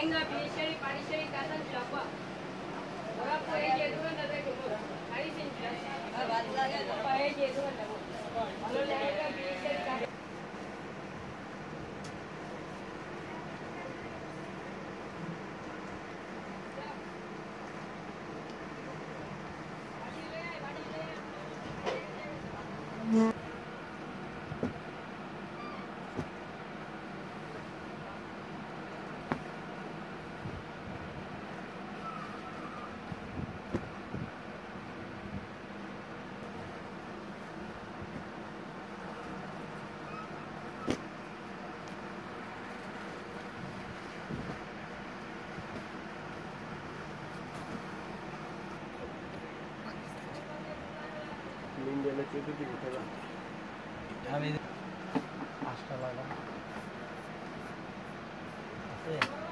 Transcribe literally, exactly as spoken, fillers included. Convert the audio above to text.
Linda Bishari Parishari Katan Japa. Ora poe ke duran da ke mo. Ari sin jira. Ah baat lage poe ke duran da mo. Hello Linda Bishari Katan. Linda le chetu di uthela. Ami asta laga. Ase